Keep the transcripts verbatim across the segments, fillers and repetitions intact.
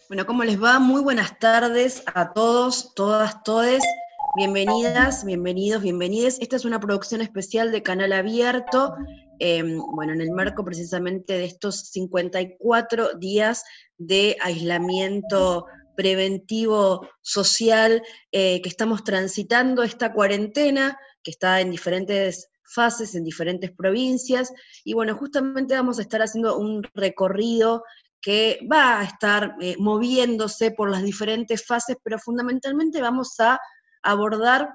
Bueno, ¿cómo les va? Muy buenas tardes a todos, todas, todes. Bienvenidas, bienvenidos, bienvenides. Esta es una producción especial de Canal Abierto, eh, bueno, en el marco precisamente de estos cincuenta y cuatro días de aislamiento preventivo social eh, que estamos transitando, esta cuarentena que está en diferentes fases, en diferentes provincias, y bueno, justamente vamos a estar haciendo un recorrido que va a estar eh, moviéndose por las diferentes fases, pero fundamentalmente vamos a abordar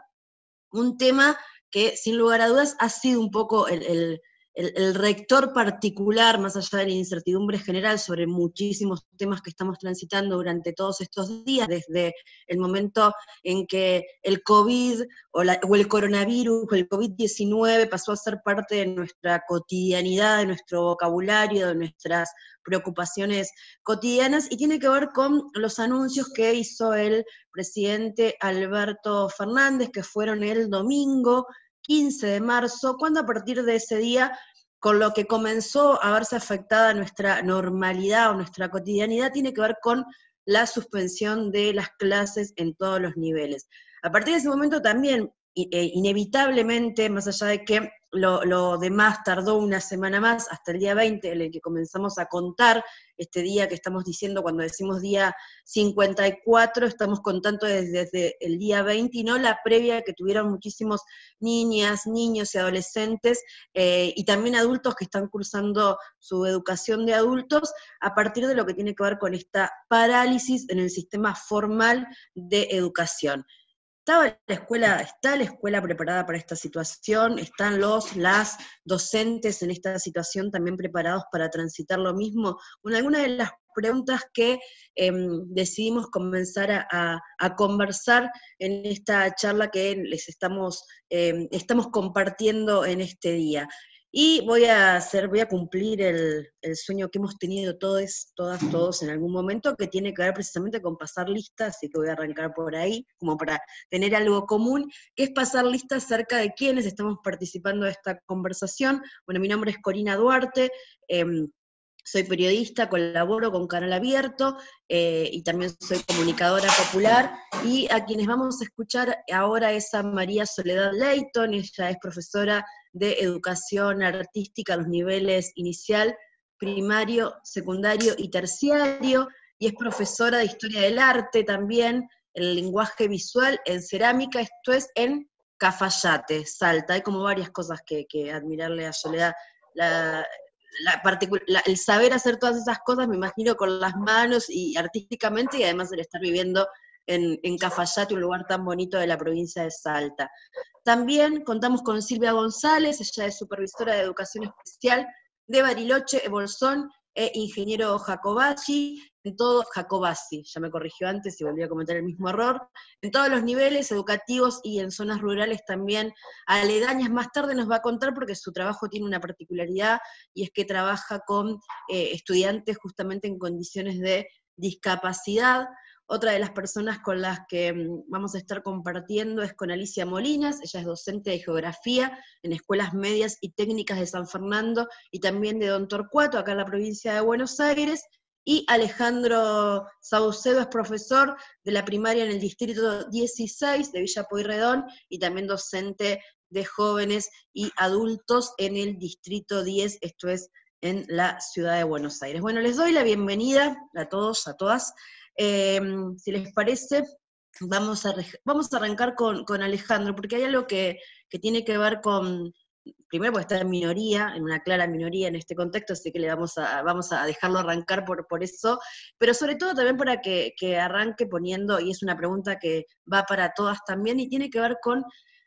un tema que sin lugar a dudas ha sido un poco el, el, el, el rector particular, más allá de la incertidumbre general sobre muchísimos temas que estamos transitando durante todos estos días, desde el momento en que el COVID o, la, o el coronavirus o el COVID diecinueve pasó a ser parte de nuestra cotidianidad, de nuestro vocabulario, de nuestras preocupaciones cotidianas, y tiene que ver con los anuncios que hizo el presidente Alberto Fernández, que fueron el domingo quince de marzo, cuando a partir de ese día, con lo que comenzó a verse afectada nuestra normalidad o nuestra cotidianidad, tiene que ver con la suspensión de las clases en todos los niveles. A partir de ese momento también, inevitablemente, más allá de que lo, lo demás tardó una semana más, hasta el día veinte, en el que comenzamos a contar este día que estamos diciendo, cuando decimos día cincuenta y cuatro, estamos contando desde, desde el día veinte, y no la previa que tuvieron muchísimos niñas, niños y adolescentes, eh, y también adultos que están cursando su educación de adultos, a partir de lo que tiene que ver con esta parálisis en el sistema formal de educación. ¿Estaba la escuela, está la escuela preparada para esta situación? ¿Están los, las docentes en esta situación también preparados para transitar lo mismo? Bueno, algunas de las preguntas que eh, decidimos comenzar a, a, a conversar en esta charla que les estamos, eh, estamos compartiendo en este día. Y voy a hacer, voy a cumplir el, el sueño que hemos tenido todos, todas, todos en algún momento, que tiene que ver precisamente con pasar listas, así que voy a arrancar por ahí, como para tener algo común, que es pasar listas acerca de quiénes estamos participando de esta conversación. Bueno, mi nombre es Corina Duarte, eh, soy periodista, colaboro con Canal Abierto, eh, y también soy comunicadora popular, y a quienes vamos a escuchar ahora es a María Soledad Leighton. Ella es profesora de educación artística a los niveles inicial, primario, secundario y terciario, y es profesora de historia del arte también, el lenguaje visual en cerámica, esto es en Cafayate, Salta. Hay como varias cosas que, que admirarle a Soledad. La, la la, el saber hacer todas esas cosas, me imagino, con las manos y artísticamente, y además el estar viviendo en, en Cafayate, un lugar tan bonito de la provincia de Salta. También contamos con Silvia González, ella es supervisora de educación especial de Bariloche, Bolsón, e ingeniero Jacobacci, en todo, Jacobacci, ya me corrigió antes y volví a cometer el mismo error, en todos los niveles educativos y en zonas rurales también aledañas. Más tarde nos va a contar, porque su trabajo tiene una particularidad, y es que trabaja con eh, estudiantes justamente en condiciones de discapacidad. Otra de las personas con las que vamos a estar compartiendo es con Alicia Molinas. Ella es docente de geografía en escuelas medias y técnicas de San Fernando y también de Don Torcuato, acá en la provincia de Buenos Aires. Y Alejandro Saucedo es profesor de la primaria en el distrito dieciséis de Villa Pueyrredón y también docente de jóvenes y adultos en el distrito diez, esto es en la ciudad de Buenos Aires. Bueno, les doy la bienvenida a todos, a todas. Eh, si les parece, vamos a, vamos a arrancar con, con Alejandro, porque hay algo que, que tiene que ver con, primero porque está en minoría, en una clara minoría en este contexto, así que le vamos a, vamos a dejarlo arrancar por, por eso, pero sobre todo también para que, que arranque poniendo, y es una pregunta que va para todas también, y tiene que ver con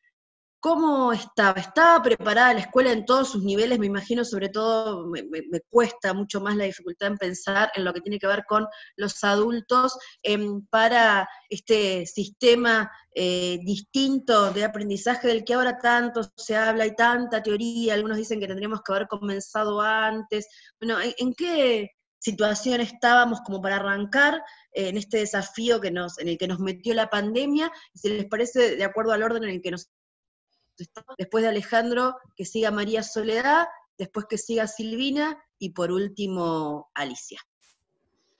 ¿cómo estaba? ¿Estaba preparada la escuela en todos sus niveles? Me imagino, sobre todo, me, me, me cuesta mucho más la dificultad en pensar en lo que tiene que ver con los adultos, eh, para este sistema eh, distinto de aprendizaje del que ahora tanto se habla y tanta teoría. Algunos dicen que tendríamos que haber comenzado antes. Bueno, ¿en, en qué situación estábamos como para arrancar eh, en este desafío que nos, en el que nos metió la pandemia? Si les parece, de acuerdo al orden en el que nos... Después de Alejandro, que siga María Soledad, después que siga Silvina, y por último, Alicia.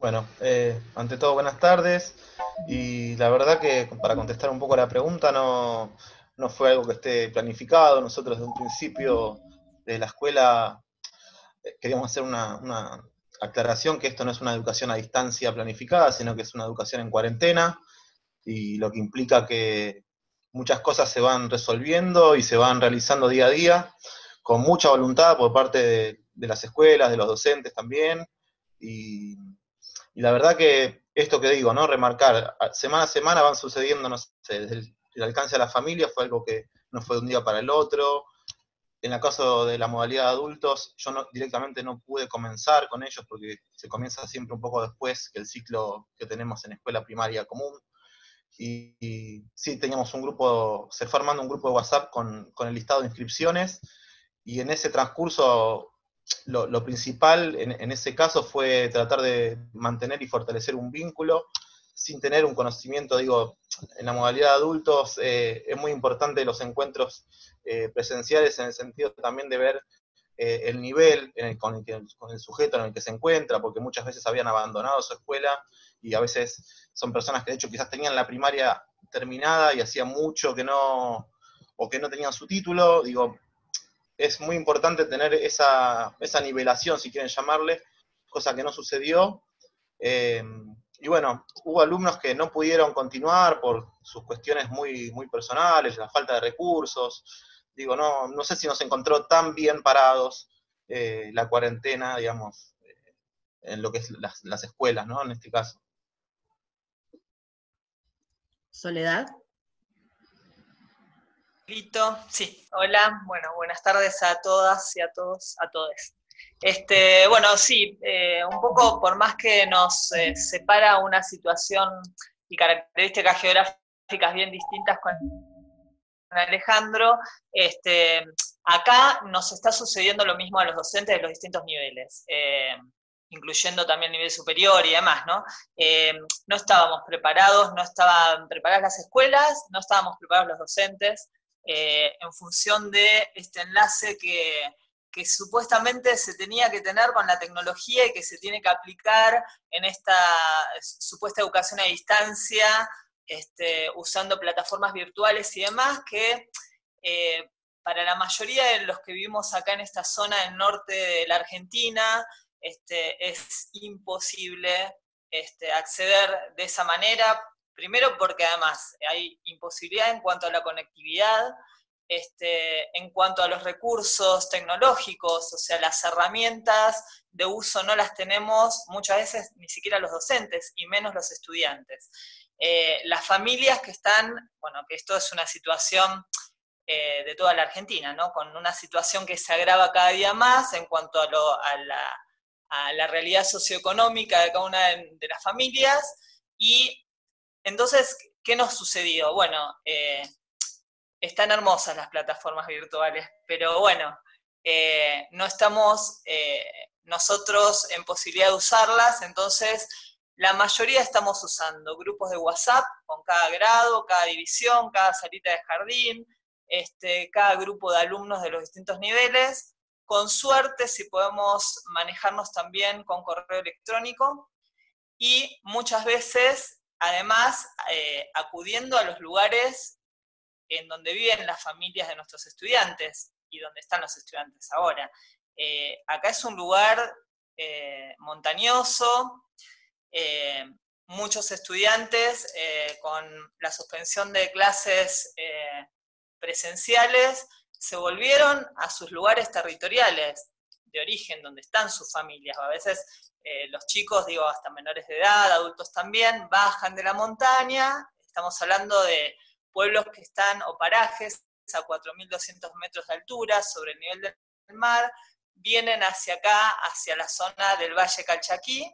Bueno, eh, ante todo, buenas tardes. Y la verdad que para contestar un poco a la pregunta, no, no fue algo que esté planificado. Nosotros desde un principio de la escuela eh, queríamos hacer una, una aclaración que esto no es una educación a distancia planificada, sino que es una educación en cuarentena, y lo que implica que muchas cosas se van resolviendo y se van realizando día a día, con mucha voluntad por parte de, de las escuelas, de los docentes también. Y y la verdad que esto que digo, ¿no? Remarcar, semana a semana van sucediendo, no sé, desde el, el alcance a la familia fue algo que no fue de un día para el otro. En el caso de la modalidad de adultos, yo no, directamente no pude comenzar con ellos porque se comienza siempre un poco después que el ciclo que tenemos en escuela primaria común. Y, y sí, teníamos un grupo, se fue armando un grupo de WhatsApp con, con el listado de inscripciones, y en ese transcurso lo, lo principal en, en, ese caso fue tratar de mantener y fortalecer un vínculo sin tener un conocimiento. Digo, en la modalidad de adultos eh, es muy importante los encuentros eh, presenciales, en el sentido también de ver eh, el nivel en el, con, el que, con el sujeto en el que se encuentra, porque muchas veces habían abandonado su escuela, y a veces son personas que de hecho quizás tenían la primaria terminada y hacía mucho que no, o que no tenían su título. Digo, es muy importante tener esa, esa nivelación, si quieren llamarle, cosa que no sucedió. Eh, y bueno, hubo alumnos que no pudieron continuar por sus cuestiones muy, muy personales, la falta de recursos. Digo, no, no sé si nos encontró tan bien parados eh, la cuarentena, digamos, eh, en lo que es las, las escuelas, ¿no? En este caso. Soledad. Lito, sí, hola, bueno, buenas tardes a todas y a todos, a todos. Este, bueno, sí, eh, un poco por más que nos eh, separa una situación y características geográficas bien distintas con Alejandro, este, acá nos está sucediendo lo mismo a los docentes de los distintos niveles, eh, incluyendo también el nivel superior y demás, ¿no? Eh, no estábamos preparados, no estaban preparadas las escuelas, no estábamos preparados los docentes, eh, en función de este enlace que, que supuestamente se tenía que tener con la tecnología y que se tiene que aplicar en esta supuesta educación a distancia, este, usando plataformas virtuales y demás, que eh, para la mayoría de los que vivimos acá en esta zona del norte de la Argentina, este, es imposible este, acceder de esa manera, primero porque además hay imposibilidad en cuanto a la conectividad, este, en cuanto a los recursos tecnológicos, o sea, las herramientas de uso no las tenemos muchas veces ni siquiera los docentes, y menos los estudiantes. Eh, las familias que están, bueno, que esto es una situación eh, de toda la Argentina, ¿no? Con una situación que se agrava cada día más en cuanto a, lo, a, la, a la realidad socioeconómica de cada una de, de las familias. Y entonces, ¿qué nos sucedió? Bueno, eh, están hermosas las plataformas virtuales, pero bueno, eh, no estamos eh, nosotros en posibilidad de usarlas, entonces la mayoría estamos usando grupos de WhatsApp con cada grado, cada división, cada salita de jardín, este, cada grupo de alumnos de los distintos niveles. Con suerte, si podemos manejarnos también con correo electrónico, y muchas veces, además, eh, acudiendo a los lugares en donde viven las familias de nuestros estudiantes y donde están los estudiantes ahora. Eh, acá es un lugar eh, montañoso, eh, muchos estudiantes eh, con la suspensión de clases eh, presenciales se volvieron a sus lugares territoriales de origen, donde están sus familias. A veces eh, los chicos, digo, hasta menores de edad, adultos también, bajan de la montaña. Estamos hablando de pueblos que están, o parajes, a cuatro mil doscientos metros de altura sobre el nivel del mar, vienen hacia acá, hacia la zona del Valle Calchaquí,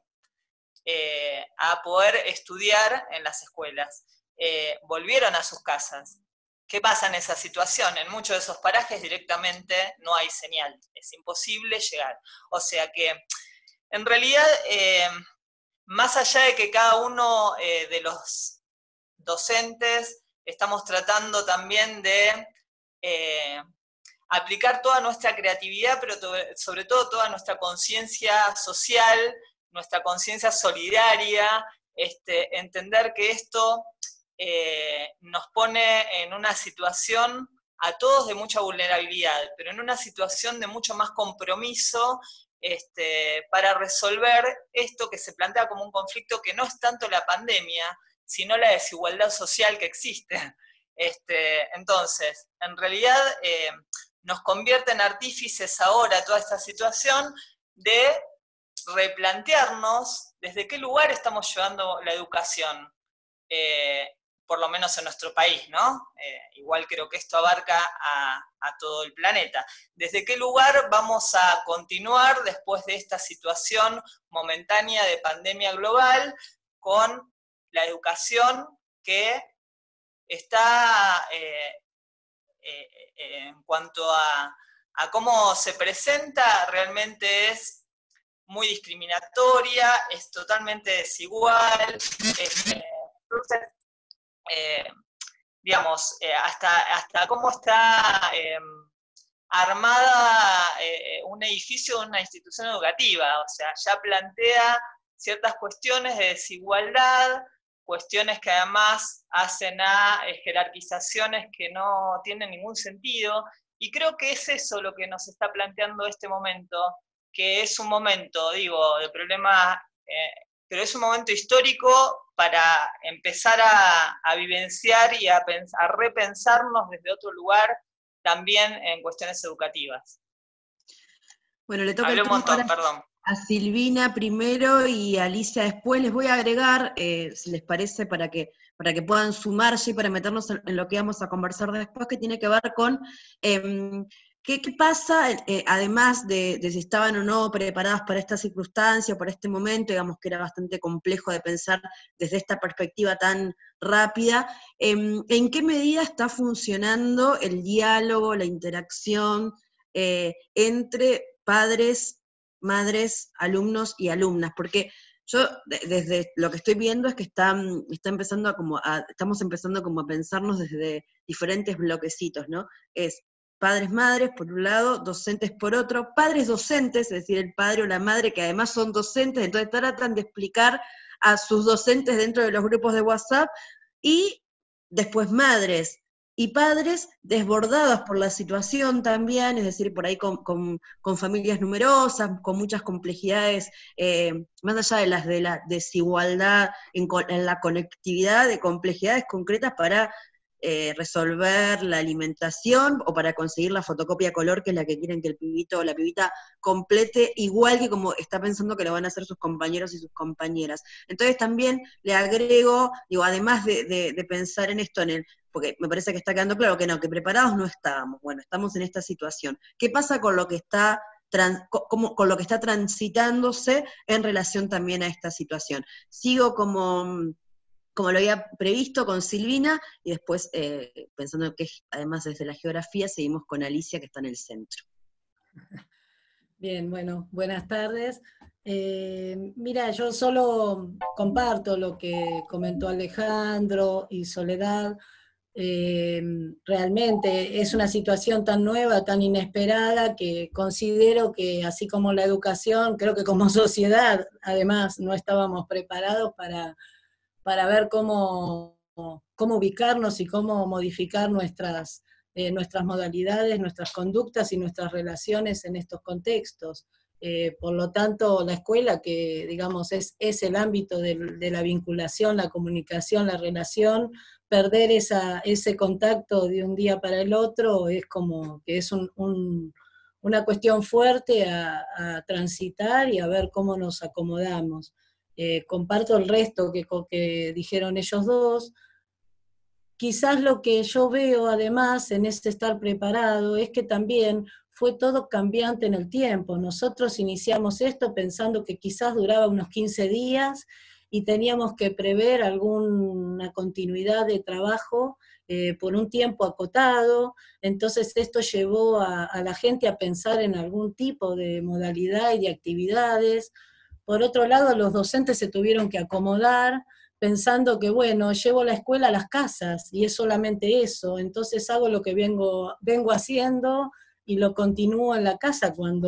eh, a poder estudiar en las escuelas. Eh, volvieron a sus casas. ¿Qué pasa en esa situación? En muchos de esos parajes directamente no hay señal, es imposible llegar. O sea que, en realidad, eh, más allá de que cada uno eh, de los docentes estamos tratando también de eh, aplicar toda nuestra creatividad, pero sobre todo toda nuestra conciencia social, nuestra conciencia solidaria, este, entender que esto eh, nos pone en una situación a todos de mucha vulnerabilidad, pero en una situación de mucho más compromiso este, para resolver esto que se plantea como un conflicto que no es tanto la pandemia, sino la desigualdad social que existe. Este, entonces, en realidad eh, nos convierte en artífices ahora toda esta situación de replantearnos desde qué lugar estamos llevando la educación, eh, por lo menos en nuestro país, ¿no? Eh, igual creo que esto abarca a, a todo el planeta. ¿Desde qué lugar vamos a continuar después de esta situación momentánea de pandemia global con la educación que está eh, eh, eh, en cuanto a, a cómo se presenta, realmente es muy discriminatoria, es totalmente desigual, es, eh, entonces, eh, digamos, eh, hasta, hasta cómo está eh, armada eh, un edificio de una institución educativa, o sea, ya plantea ciertas cuestiones de desigualdad, cuestiones que además hacen a eh, jerarquizaciones que no tienen ningún sentido, y creo que es eso lo que nos está planteando este momento, que es un momento, digo, de problema, eh, pero es un momento histórico para empezar a, a vivenciar y a, a repensarnos desde otro lugar, también en cuestiones educativas. Bueno, le toca Hablé el un montón, ahora perdón. A Silvina primero y a Alicia después. Les voy a agregar, eh, si les parece, para que, para que puedan sumarse y para meternos en, en lo que vamos a conversar después, que tiene que ver con eh, qué, qué pasa, eh, además de, de si estaban o no preparadas para esta circunstancia, para este momento, digamos que era bastante complejo de pensar desde esta perspectiva tan rápida, eh, en qué medida está funcionando el diálogo, la interacción eh, entre padres, madres, alumnos y alumnas, porque yo desde lo que estoy viendo es que está, está empezando a como a, estamos empezando como a pensarnos desde diferentes bloquecitos, ¿no? Es padres, madres por un lado, docentes por otro, padres docentes, es decir, el padre o la madre que además son docentes, entonces tratan de explicar a sus docentes dentro de los grupos de WhatsApp, y después madres y padres desbordados por la situación también, es decir, por ahí con, con, con familias numerosas, con muchas complejidades, eh, más allá de las de la desigualdad en, en la conectividad, de complejidades concretas para eh, resolver la alimentación o para conseguir la fotocopia a color, que es la que quieren que el pibito o la pibita complete, igual que como está pensando que lo van a hacer sus compañeros y sus compañeras. Entonces también le agrego, digo, además de, de, de pensar en esto, en el porque me parece que está quedando claro que no, que preparados no estábamos, bueno, estamos en esta situación. ¿Qué pasa con lo que está, trans, con, con lo que está transitándose en relación también a esta situación? Sigo como, como lo había previsto con Silvina, y después, eh, pensando que además desde la geografía, seguimos con Alicia, que está en el centro. Bien, bueno, buenas tardes. Eh, mira, yo solo comparto lo que comentó Alejandro y Soledad. Eh, realmente es una situación tan nueva, tan inesperada, que considero que así como la educación, creo que como sociedad, además, no estábamos preparados para, para ver cómo, cómo ubicarnos y cómo modificar nuestras, eh, nuestras modalidades, nuestras conductas y nuestras relaciones en estos contextos. Eh, por lo tanto, la escuela, que digamos es, es el ámbito de, de la vinculación, la comunicación, la relación, perder esa, ese contacto de un día para el otro es como que es un, un, una cuestión fuerte a, a transitar y a ver cómo nos acomodamos. Eh, comparto el resto que, que dijeron ellos dos. Quizás lo que yo veo además en este estar preparado es que también fue todo cambiante en el tiempo. Nosotros iniciamos esto pensando que quizás duraba unos quince días, y teníamos que prever alguna continuidad de trabajo eh, por un tiempo acotado. Entonces esto llevó a, a la gente a pensar en algún tipo de modalidad y de actividades. Por otro lado, los docentes se tuvieron que acomodar, pensando que, bueno, llevo la escuela a las casas, y es solamente eso, entonces hago lo que vengo, vengo haciendo, y lo continúo en la casa cuando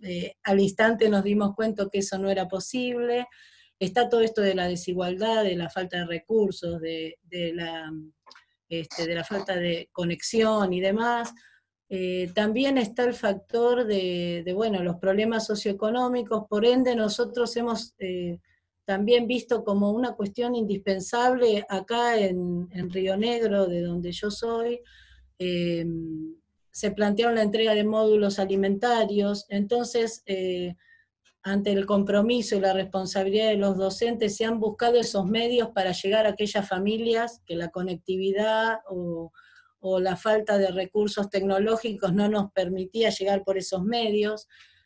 eh, al instante nos dimos cuenta que eso no era posible. Está todo esto de la desigualdad, de la falta de recursos, de, de, la, este, de la falta de conexión y demás. Eh, también está el factor de, de, bueno, los problemas socioeconómicos, por ende nosotros hemos eh, también visto como una cuestión indispensable acá en, en Río Negro, de donde yo soy, eh, se plantearon la entrega de módulos alimentarios, entonces eh, ante el compromiso y la responsabilidad de los docentes se han buscado esos medios para llegar a aquellas familias que la conectividad o, o la falta de recursos tecnológicos no nos permitía llegar por esos medios.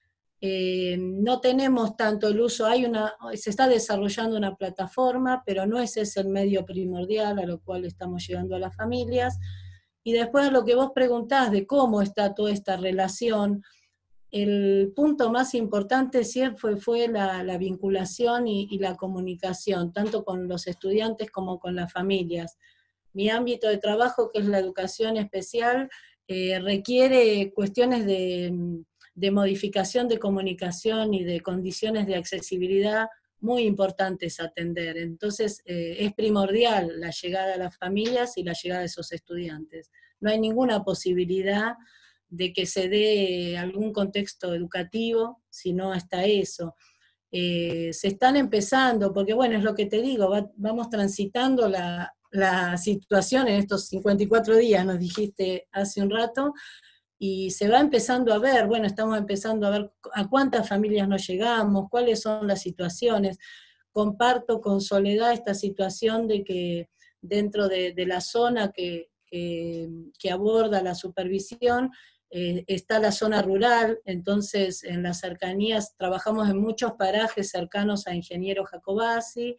Eh, no tenemos tanto el uso, hay una, se está desarrollando una plataforma, pero no ese es el medio primordial a lo cual estamos llegando a las familias. Y después lo que vos preguntás de cómo está toda esta relación, el punto más importante siempre fue, fue la, la vinculación y, y la comunicación, tanto con los estudiantes como con las familias. Mi ámbito de trabajo, que es la educación especial, eh, requiere cuestiones de, de modificación de comunicación y de condiciones de accesibilidad muy importantes a atender. Entonces eh, es primordial la llegada a las familias y la llegada de esos estudiantes. No hay ninguna posibilidad de que se dé algún contexto educativo si no está eso. Eh, se están empezando, porque bueno, es lo que te digo, va, vamos transitando la, la situación en estos cincuenta y cuatro días, nos dijiste hace un rato, y se va empezando a ver, bueno, estamos empezando a ver a cuántas familias nos llegamos, cuáles son las situaciones. Comparto con Soledad esta situación de que dentro de, de la zona que, que, que aborda la supervisión, eh, está la zona rural, entonces en las cercanías trabajamos en muchos parajes cercanos a Ingeniero Jacobacci,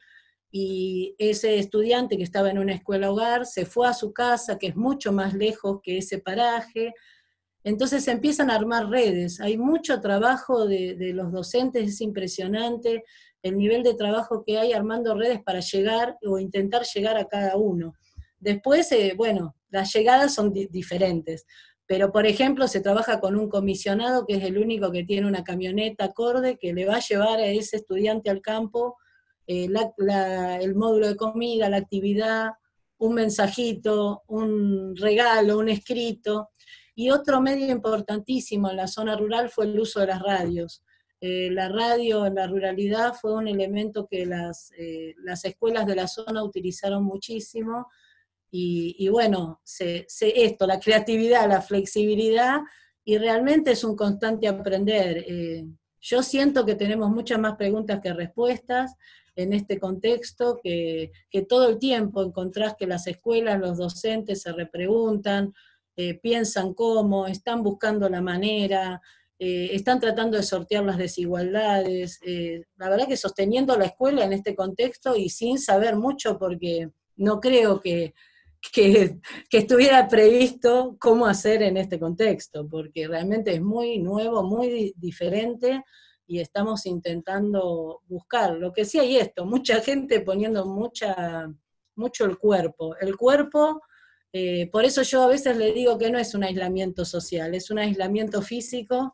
y ese estudiante que estaba en una escuela hogar se fue a su casa, que es mucho más lejos que ese paraje. Entonces se empiezan a armar redes, hay mucho trabajo de, de los docentes, es impresionante el nivel de trabajo que hay armando redes para llegar o intentar llegar a cada uno. Después, eh, bueno, las llegadas son di- diferentes, pero por ejemplo se trabaja con un comisionado que es el único que tiene una camioneta acorde que le va a llevar a ese estudiante al campo eh, la, la, el módulo de comida, la actividad, un mensajito, un regalo, un escrito. Y otro medio importantísimo en la zona rural fue el uso de las radios. Eh, la radio en la ruralidad fue un elemento que las, eh, las escuelas de la zona utilizaron muchísimo, y, y bueno, se, se, esto, la creatividad, la flexibilidad, y realmente es un constante aprender. Eh, yo siento que tenemos muchas más preguntas que respuestas en este contexto, que, que todo el tiempo encontrás que las escuelas, los docentes se repreguntan, Eh, piensan cómo, están buscando la manera, eh, están tratando de sortear las desigualdades, eh, la verdad que sosteniendo la escuela en este contexto y sin saber mucho, porque no creo que, que, que estuviera previsto cómo hacer en este contexto, porque realmente es muy nuevo, muy di- diferente, y estamos intentando buscar. Lo que sí hay esto, mucha gente poniendo mucha, mucho el cuerpo, el cuerpo. Eh, por eso yo a veces le digo que no es un aislamiento social, es un aislamiento físico,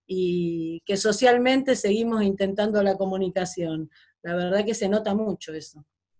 y que socialmente seguimos intentando la comunicación. La verdad que se nota mucho eso.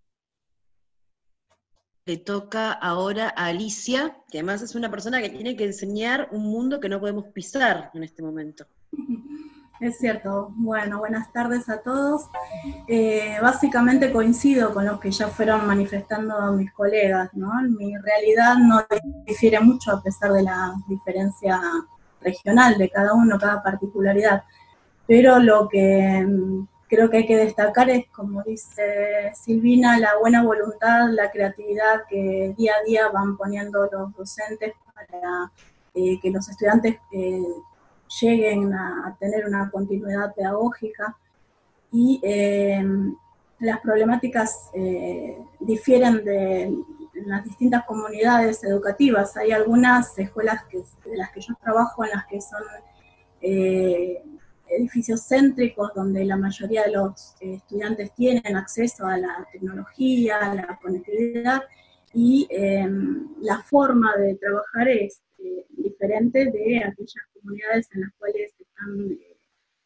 Le toca ahora a Alicia, que además es una persona que tiene que enseñar un mundo que no podemos pisar en este momento. Es cierto. Bueno, buenas tardes a todos. Eh, básicamente coincido con los que ya fueron manifestando mis colegas, ¿no? Mi realidad no difiere mucho a pesar de la diferencia regional de cada uno, cada particularidad. Pero lo que creo que hay que destacar es, como dice Silvina, la buena voluntad, la creatividad que día a día van poniendo los docentes para eh, que los estudiantes eh, lleguen a tener una continuidad pedagógica. Y eh, las problemáticas eh, difieren de en las distintas comunidades educativas. Hay algunas escuelas que, de las que yo trabajo en las que son eh, edificios céntricos donde la mayoría de los eh, estudiantes tienen acceso a la tecnología, a la conectividad, y eh, la forma de trabajar es eh, diferente de aquellas comunidades en las cuales están eh,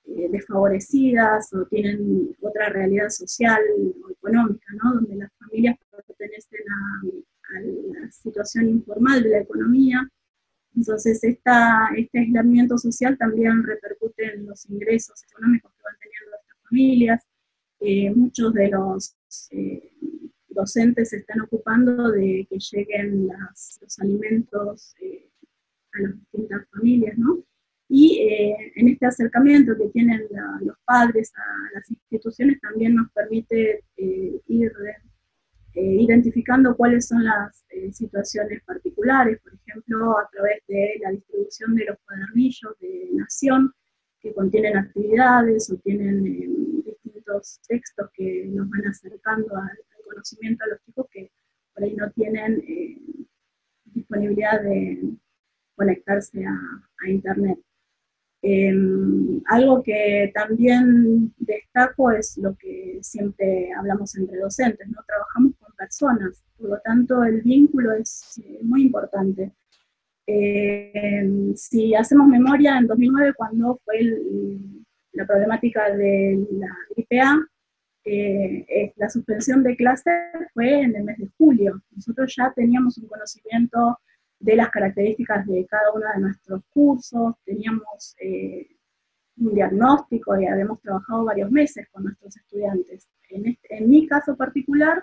eh, desfavorecidas o tienen otra realidad social o económica, ¿no? Donde las familias pertenecen a, a la situación informal de la economía. Entonces, esta, este aislamiento social también repercute en los ingresos económicos que van teniendo estas familias. Eh, muchos de los eh, docentes se están ocupando de que lleguen las, los alimentos eh, a las distintas familias, ¿no? Y eh, en este acercamiento que tienen la, los padres a las instituciones también nos permite eh, ir eh, identificando cuáles son las eh, situaciones particulares, por ejemplo, a través de la distribución de los cuadernillos de Nación, que contienen actividades o tienen eh, distintos textos que nos van acercando al, al conocimiento a los chicos que por ahí no tienen eh, disponibilidad de conectarse a, a Internet. Eh, algo que también destaco es lo que siempre hablamos entre docentes, ¿no? Trabajamos con personas, por lo tanto el vínculo es eh, muy importante. Eh, si hacemos memoria, en dos mil nueve, cuando fue el, la problemática de la gripe A, eh, eh, la suspensión de clases fue en el mes de julio. Nosotros ya teníamos un conocimiento de las características de cada uno de nuestros cursos, teníamos eh, un diagnóstico y habíamos trabajado varios meses con nuestros estudiantes. En, este, en mi caso particular,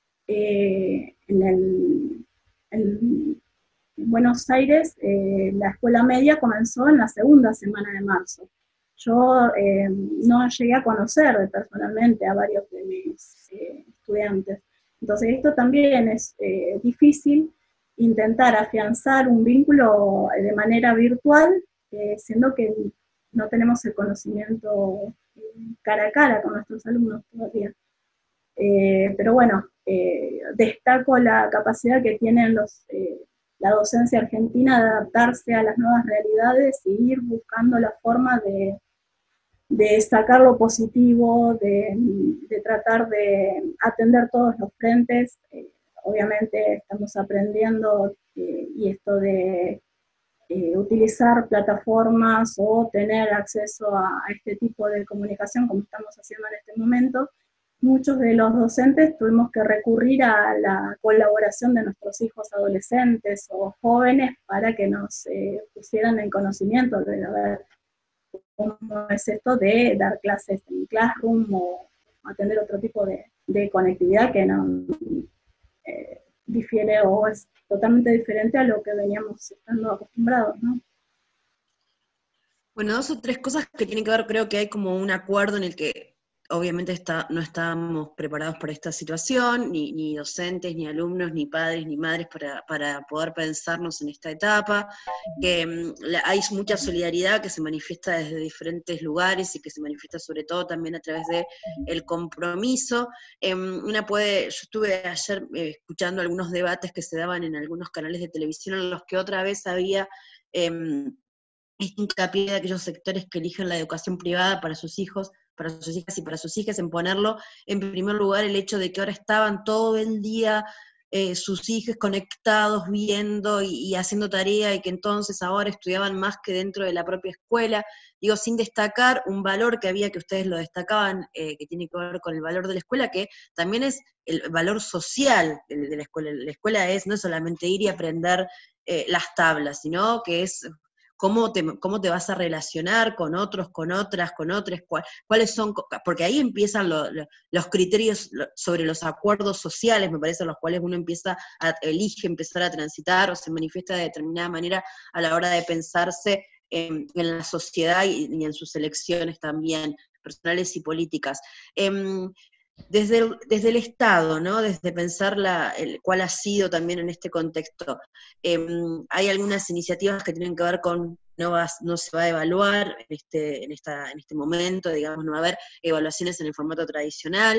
eh, en, el, en Buenos Aires, eh, la escuela media comenzó en la segunda semana de marzo. Yo eh, no llegué a conocer personalmente a varios de mis eh, estudiantes. Entonces esto también es eh, difícil, intentar afianzar un vínculo de manera virtual, eh, siendo que no tenemos el conocimiento cara a cara con nuestros alumnos todavía. Eh, pero bueno, eh, destaco la capacidad que tienen los, eh, la docencia argentina de adaptarse a las nuevas realidades y ir buscando la forma de, de sacar lo positivo, de, de tratar de atender todos los frentes. Eh, Obviamente estamos aprendiendo eh, y esto de eh, utilizar plataformas o tener acceso a, a este tipo de comunicación como estamos haciendo en este momento, muchos de los docentes tuvimos que recurrir a la colaboración de nuestros hijos adolescentes o jóvenes para que nos eh, pusieran en conocimiento de a ver cómo es esto de dar clases en Classroom o atender otro tipo de, de conectividad que no... Eh, difiere o es totalmente diferente a lo que veníamos estando acostumbrados, ¿no? Bueno, dos o tres cosas que tienen que ver, creo que hay como un acuerdo en el que obviamente está, no estábamos preparados para esta situación, ni, ni docentes, ni alumnos, ni padres, ni madres para, para poder pensarnos en esta etapa, que um, la, hay mucha solidaridad que se manifiesta desde diferentes lugares y que se manifiesta sobre todo también a través de el compromiso. Eh, una puede, yo estuve ayer eh, escuchando algunos debates que se daban en algunos canales de televisión en los que otra vez había eh, hincapié de aquellos sectores que eligen la educación privada para sus hijos, para sus hijas y para sus hijas, en ponerlo en primer lugar el hecho de que ahora estaban todo el día eh, sus hijos conectados, viendo y, y haciendo tarea, y que entonces ahora estudiaban más que dentro de la propia escuela, digo, sin destacar un valor que había, que ustedes lo destacaban, eh, que tiene que ver con el valor de la escuela, que también es el valor social de la escuela. La escuela es no solamente ir y aprender eh, las tablas, sino que es... Cómo te, cómo te vas a relacionar con otros, con otras, con otros, cuál, cuáles son, porque ahí empiezan lo, lo, los criterios sobre los acuerdos sociales, me parece, los cuales uno empieza a, elige empezar a transitar o se manifiesta de determinada manera a la hora de pensarse en, en la sociedad y, y en sus elecciones también, personales y políticas. Eh, Desde el, desde el Estado, ¿no? Desde pensar la, el, cuál ha sido también en este contexto, eh, hay algunas iniciativas que tienen que ver con no, vas, no se va a evaluar en este, en, esta, en este momento, digamos, no va a haber evaluaciones en el formato tradicional,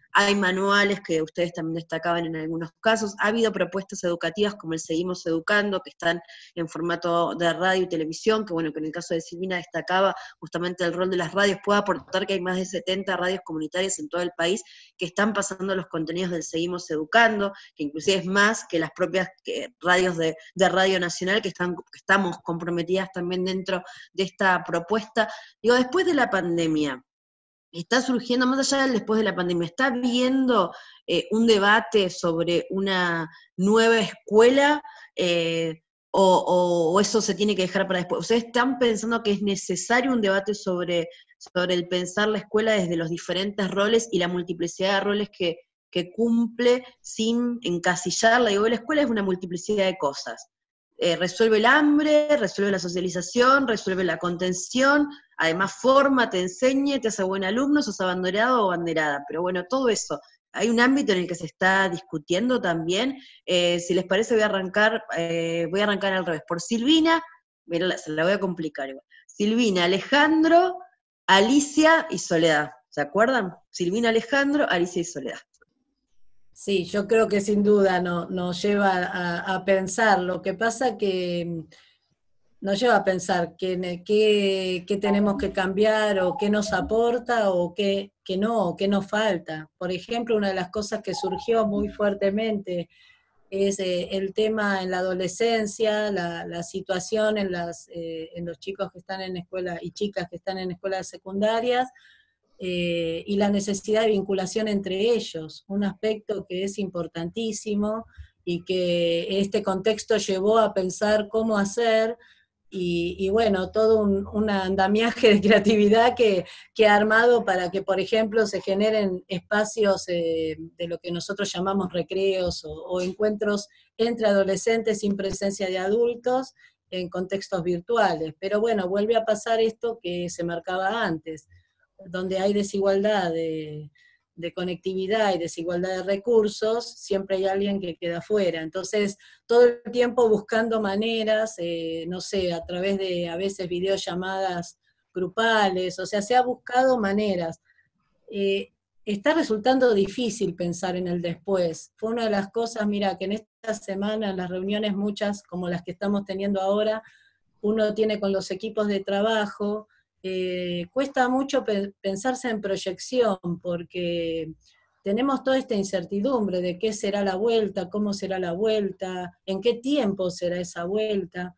hay manuales que ustedes también destacaban en algunos casos, ha habido propuestas educativas como el Seguimos Educando, que están en formato de radio y televisión, que bueno, que en el caso de Silvina destacaba justamente el rol de las radios. Puedo aportar que hay más de setenta radios comunitarias en todo el país que están pasando los contenidos del Seguimos Educando, que inclusive es más que las propias que, radios de, de Radio Nacional, que, están, que estamos comprometidas también dentro de esta propuesta. Digo, después de la pandemia, está surgiendo, más allá del después de la pandemia, está habiendo eh, un debate sobre una nueva escuela, eh, o, o, o eso se tiene que dejar para después. ¿Ustedes están pensando que es necesario un debate sobre, sobre el pensar la escuela desde los diferentes roles y la multiplicidad de roles que, que cumple sin encasillarla? Digo, la escuela es una multiplicidad de cosas. Eh, resuelve el hambre, resuelve la socialización, resuelve la contención, además forma, te enseña, te hace buen alumno, sos abanderado o abanderada. Pero bueno, todo eso, hay un ámbito en el que se está discutiendo también. Eh, si les parece, voy a arrancar, eh, voy a arrancar al revés. Por Silvina, se la voy a complicar igual. Silvina, Alejandro, Alicia y Soledad. ¿Se acuerdan? Silvina, Alejandro, Alicia y Soledad. Sí, yo creo que sin duda no, nos lleva a, a pensar. Lo que pasa que nos lleva a pensar qué que, que tenemos que cambiar, o qué nos aporta, o qué, qué no, o qué nos falta. Por ejemplo, una de las cosas que surgió muy fuertemente es eh, el tema en la adolescencia, la, la situación en, las, eh, en los chicos que están en escuelas y chicas que están en escuelas secundarias, Eh, y la necesidad de vinculación entre ellos, un aspecto que es importantísimo y que este contexto llevó a pensar cómo hacer, y, y bueno, todo un, un andamiaje de creatividad que, que ha armado para que, por ejemplo, se generen espacios eh, de lo que nosotros llamamos recreos o, o encuentros entre adolescentes sin presencia de adultos en contextos virtuales. Pero bueno, vuelve a pasar esto que se marcaba antes, donde hay desigualdad de, de conectividad y desigualdad de recursos, siempre hay alguien que queda fuera. Entonces, todo el tiempo buscando maneras, eh, no sé, a través de a veces videollamadas grupales, o sea, se ha buscado maneras. Eh, está resultando difícil pensar en el después. Fue una de las cosas, mira, que en esta semana, en las reuniones muchas, como las que estamos teniendo ahora, uno tiene con los equipos de trabajo. Eh, cuesta mucho pe pensarse en proyección, porque tenemos toda esta incertidumbre de qué será la vuelta, cómo será la vuelta, en qué tiempo será esa vuelta,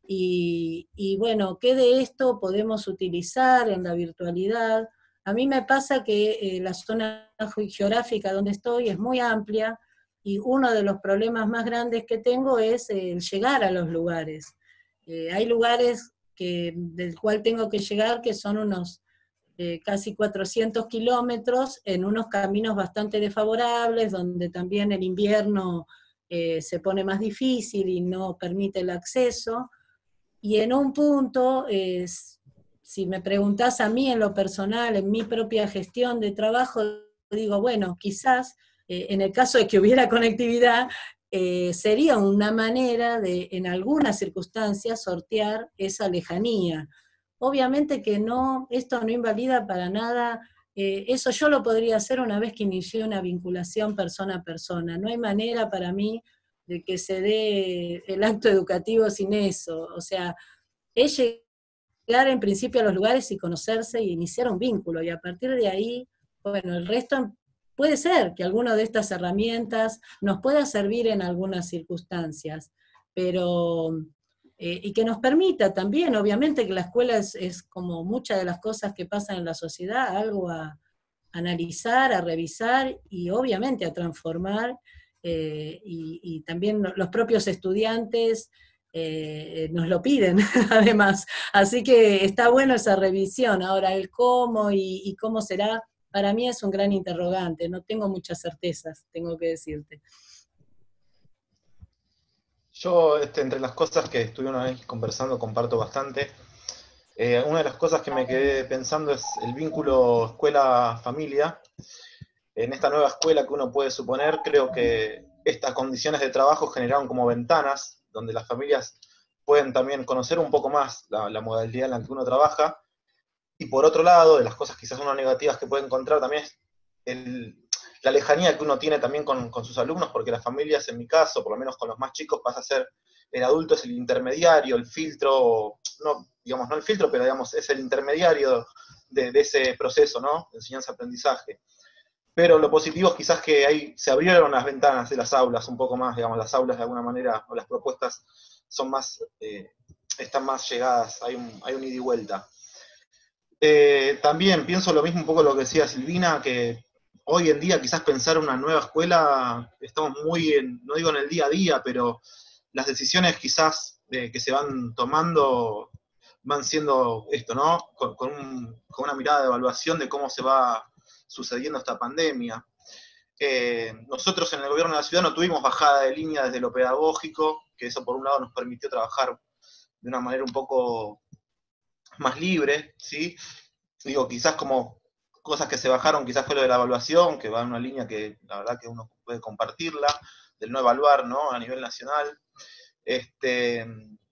y, y bueno, qué de esto podemos utilizar en la virtualidad. A mí me pasa que eh, la zona geográfica donde estoy es muy amplia, y uno de los problemas más grandes que tengo es el llegar a los lugares. Eh, hay lugares que, del cual tengo que llegar, que son unos eh, casi cuatrocientos kilómetros, en unos caminos bastante desfavorables, donde también el invierno eh, se pone más difícil y no permite el acceso, y en un punto, eh, si me preguntás a mí en lo personal, en mi propia gestión de trabajo, digo, bueno, quizás, eh, en el caso de que hubiera conectividad, Eh, sería una manera de, en algunas circunstancias, sortear esa lejanía. Obviamente que no, esto no invalida para nada, eh, eso yo lo podría hacer una vez que inicié una vinculación persona a persona. No hay manera para mí de que se dé el acto educativo sin eso. O sea, es llegar en principio a los lugares y conocerse y iniciar un vínculo, y a partir de ahí, bueno, el resto. Puede ser que alguna de estas herramientas nos pueda servir en algunas circunstancias, pero, eh, y que nos permita también, obviamente que la escuela es, es como muchas de las cosas que pasan en la sociedad, algo a, a analizar, a revisar y obviamente a transformar, eh, y, y también los propios estudiantes eh, nos lo piden, además. Así que está bueno esa revisión. Ahora, el cómo y, y cómo será, para mí es un gran interrogante, no tengo muchas certezas, tengo que decirte. Yo, este, entre las cosas que estuvieron ahí conversando, comparto bastante. Eh, una de las cosas que me quedé pensando es el vínculo escuela-familia. En esta nueva escuela que uno puede suponer, creo que estas condiciones de trabajo generaron como ventanas, donde las familias pueden también conocer un poco más la, la modalidad en la que uno trabaja. Y por otro lado, de las cosas quizás unas negativas que puede encontrar también es el, la lejanía que uno tiene también con, con sus alumnos, porque las familias, en mi caso, por lo menos con los más chicos, pasa a ser, el adulto es el intermediario, el filtro, no, digamos, no el filtro, pero digamos, es el intermediario de, de ese proceso, ¿no? De enseñanza-aprendizaje. Pero lo positivo es quizás que ahí se abrieron las ventanas de las aulas un poco más, digamos, las aulas de alguna manera, o las propuestas son más, eh, están más llegadas, hay un, hay un ida y vuelta. Eh, también pienso lo mismo un poco lo que decía Silvina, que hoy en día quizás pensar una nueva escuela, estamos muy, en, no digo en el día a día, pero las decisiones quizás eh, que se van tomando van siendo esto, ¿no? Con, con, un, con una mirada de evaluación de cómo se va sucediendo esta pandemia. Eh, nosotros en el gobierno de la ciudad no tuvimos bajada de línea desde lo pedagógico, que eso por un lado nos permitió trabajar de una manera un poco más libre, ¿sí? Digo, quizás como cosas que se bajaron, quizás fue lo de la evaluación, que va en una línea que la verdad que uno puede compartirla, del no evaluar, ¿no? A nivel nacional. Este,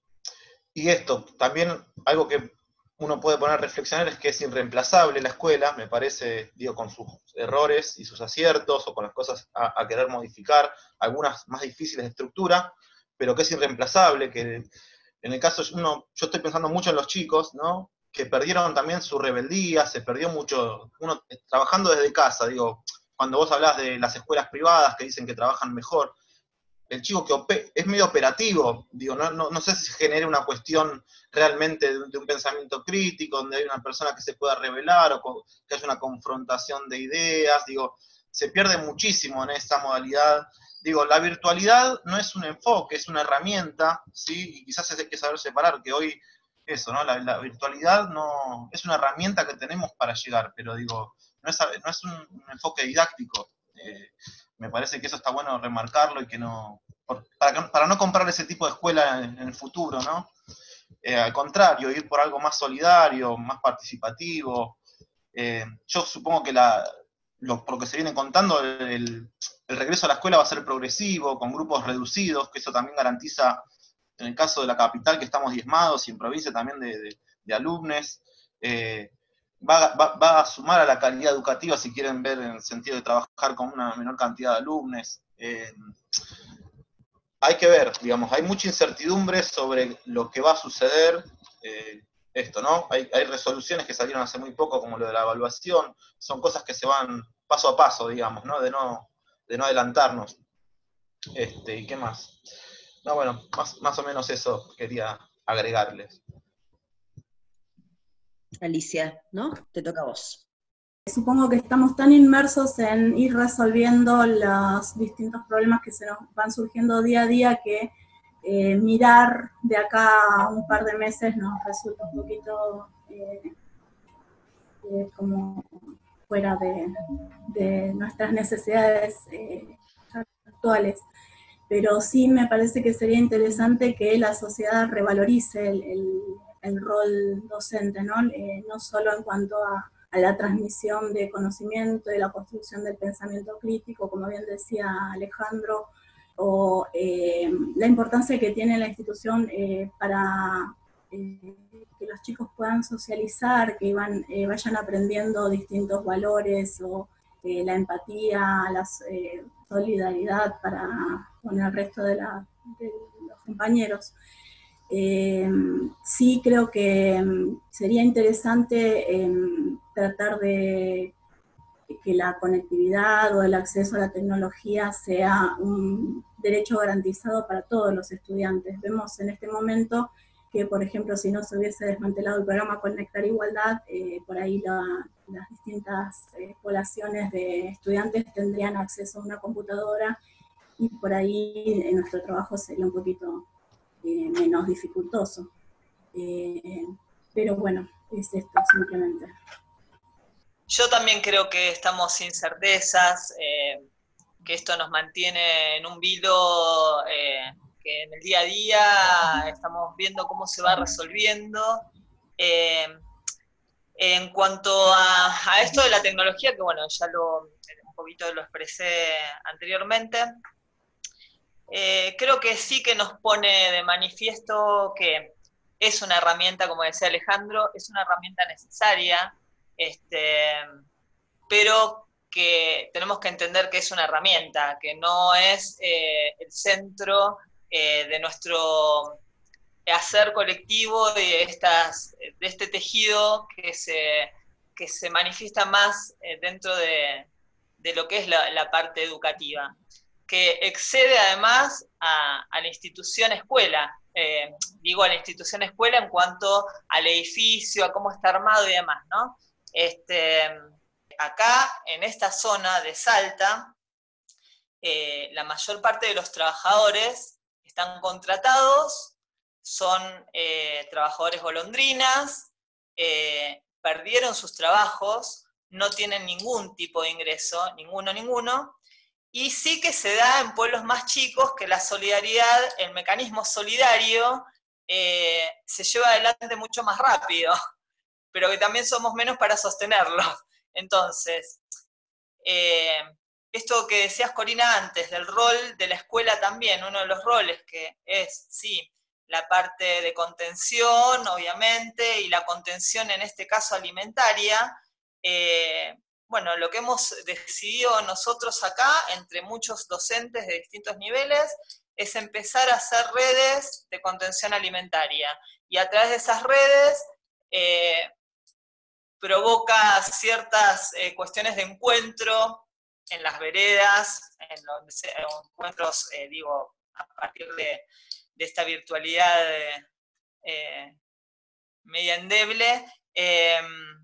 y esto, también algo que uno puede poner a reflexionar es que es irreemplazable la escuela, me parece, digo, con sus errores y sus aciertos, o con las cosas a, a querer modificar, algunas más difíciles de estructura, pero que es irreemplazable, que en el caso, uno, yo estoy pensando mucho en los chicos, ¿no? Que perdieron también su rebeldía, se perdió mucho, uno trabajando desde casa, digo, cuando vos hablás de las escuelas privadas que dicen que trabajan mejor, el chico que es medio operativo, digo, no, no, no sé si genera una cuestión realmente de, de un pensamiento crítico, donde hay una persona que se pueda rebelar, o que haya una confrontación de ideas, digo, se pierde muchísimo en esa modalidad. Digo, la virtualidad no es un enfoque, es una herramienta, ¿sí? Y quizás hay que saber separar, que hoy, eso, ¿no? La, la virtualidad no es una herramienta que tenemos para llegar, pero digo, no es, no es un, un enfoque didáctico. Eh, me parece que eso está bueno remarcarlo y que no, por, para, para no comprar ese tipo de escuela en, en el futuro, ¿no? Eh, al contrario, ir por algo más solidario, más participativo. Eh, yo supongo que la, lo, por lo que se viene contando, el, el regreso a la escuela va a ser progresivo, con grupos reducidos, que eso también garantiza, en el caso de la capital, que estamos diezmados, y en provincia también de, de, de alumnos. Eh, Va, va, va a sumar a la calidad educativa, si quieren ver en el sentido de trabajar con una menor cantidad de alumnos. Eh, hay que ver, digamos, hay mucha incertidumbre sobre lo que va a suceder, eh, esto, ¿no? Hay, hay resoluciones que salieron hace muy poco, como lo de la evaluación, son cosas que se van paso a paso, digamos, ¿no? De no, de no adelantarnos. Este, ¿y qué más? No, bueno, más, más o menos eso quería agregarles. Alicia, ¿no? Te toca a vos. Supongo que estamos tan inmersos en ir resolviendo los distintos problemas que se nos van surgiendo día a día que eh, mirar de acá a un par de meses nos resulta un poquito eh, eh, como fuera de, de nuestras necesidades eh, actuales. Pero sí me parece que sería interesante que la sociedad revalorice el, el, el rol docente, ¿no? Eh, no solo en cuanto a, a la transmisión de conocimiento y la construcción del pensamiento crítico, como bien decía Alejandro, o eh, la importancia que tiene la institución eh, para eh, que los chicos puedan socializar, que iban, eh, vayan aprendiendo distintos valores, o eh, la empatía, la eh, solidaridad para con el resto de, la, de los compañeros. Eh, sí creo que sería interesante eh, tratar de que la conectividad o el acceso a la tecnología sea un derecho garantizado para todos los estudiantes. Vemos en este momento que, por ejemplo, si no se hubiese desmantelado el programa Conectar Igualdad, eh, por ahí la, las distintas eh, poblaciones de estudiantes tendrían acceso a una computadora, y por ahí eh, nuestro trabajo sería un poquito eh, menos dificultoso. Eh, pero bueno, es esto simplemente. Yo también creo que estamos sin certezas, eh, que esto nos mantiene en un vilo eh, que en el día a día estamos viendo cómo se va resolviendo. Eh, en cuanto a, a esto de la tecnología, que bueno, ya lo, un poquito lo expresé anteriormente, eh, creo que sí que nos pone de manifiesto que es una herramienta, como decía Alejandro, es una herramienta necesaria, este, pero que tenemos que entender que es una herramienta, que no es eh, el centro eh, de nuestro hacer colectivo, de, estas, de este tejido que se, que se manifiesta más eh, dentro de, de lo que es la, la parte educativa, que excede además a, a la institución escuela, eh, digo a la institución escuela en cuanto al edificio, a cómo está armado y demás, ¿no? Este, acá, en esta zona de Salta, eh, la mayor parte de los trabajadores están contratados, son eh, trabajadores golondrinas, eh, perdieron sus trabajos, no tienen ningún tipo de ingreso, ninguno, ninguno, y sí que se da en pueblos más chicos que la solidaridad, el mecanismo solidario, eh, se lleva adelante mucho más rápido, pero que también somos menos para sostenerlo. Entonces, eh, esto que decías, Corina, antes, del rol de la escuela también, uno de los roles que es, sí, la parte de contención, obviamente, y la contención en este caso alimentaria, eh, bueno, lo que hemos decidido nosotros acá, entre muchos docentes de distintos niveles, es empezar a hacer redes de contención alimentaria. Y a través de esas redes eh, provoca ciertas eh, cuestiones de encuentro en las veredas, en los encuentros, eh, digo, a partir de, de esta virtualidad eh, media endeble, eh,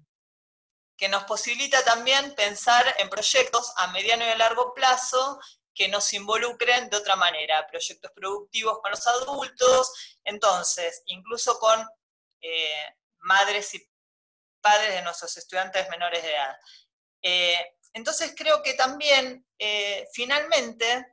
que nos posibilita también pensar en proyectos a mediano y a largo plazo que nos involucren de otra manera, proyectos productivos con los adultos, entonces, incluso con eh, madres y padres de nuestros estudiantes menores de edad. Eh, entonces creo que también, eh, finalmente,